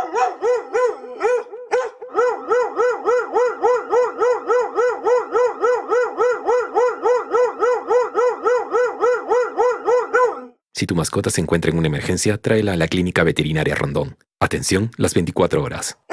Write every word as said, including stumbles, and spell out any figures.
Si tu mascota se encuentra en una emergencia, tráela a la Clínica Veterinaria Rondón. Atención las veinticuatro horas.